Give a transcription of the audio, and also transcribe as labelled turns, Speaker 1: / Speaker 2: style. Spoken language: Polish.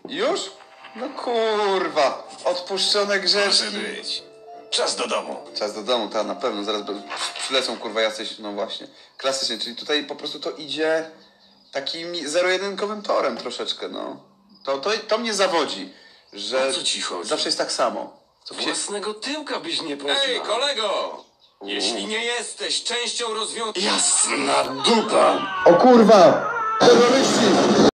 Speaker 1: Już? No kurwa, odpuszczone grzeszki.
Speaker 2: Może być. Czas do domu.
Speaker 1: Czas do domu, ta na pewno, zaraz przylecą kurwa jacyś, no właśnie. Klasycznie, czyli tutaj po prostu to idzie takim zero-jedynkowym torem troszeczkę, no. To mnie zawodzi, że
Speaker 2: O co ci chodzi?
Speaker 1: zawsze jest tak samo.
Speaker 2: Własnego tyłka byś nie poznał.
Speaker 3: Ej, kolego! Jeśli nie jesteś częścią rozwiązania...
Speaker 2: Jasna dupa!
Speaker 1: O kurwa! Terroryści!